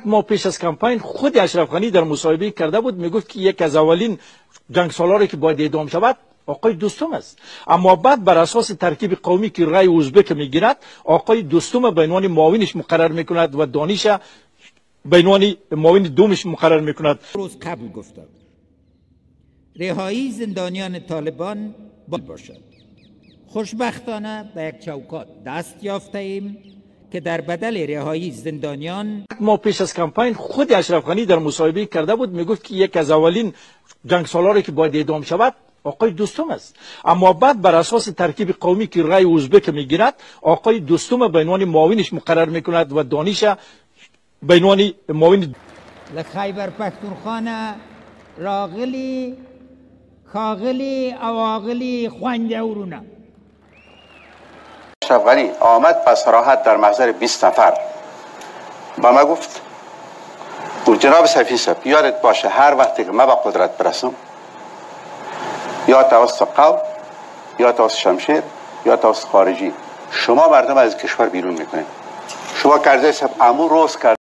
ماه پیش از کمپین خود اشرف غنی در مصاحبه کرده بود، میگفت که یک از اولین جنگسالاری که باید اعدام شود آقای دوستم است. اما بعد بر اساس ترکیب قومی که رای ازبک میگیرد، آقای دوستم به عنوان معاونش مقرر میکند و دانش به عنوان معاون دومش مقرر میکند. روز قبل گفتم رهایی زندانیان طالبان باشد. خوشبختانه به یک چوکات دست یافته ایم که در بدل رهایی زندانیان ما پیش از کمپین خود اشرف غنی در مصاحبه کرده بود، میگفت که یک از اولین جنگسالاری که باید اعدام شود آقای دوستم است. اما بعد بر اساس ترکیب قومی که رای ازبک میگیرد، آقای دوستم به عنوان معاونش مقرر میکند و دانش به عنوان معاون لخیبر پختونخوا راغلی کاغلی اواغلی خوانده ورونه. اشرف غنی آمد به صراحت در محضر 20 نفر با ما گفت جناب صفی صاحب یادت باشه هر وقتی که ما به قدرت برسم یا توسط قوم یا توسط شمشیر یا توسط خارجی شما مردم از کشور بیرون میکنید. شما کرده صاحب امور روز کرد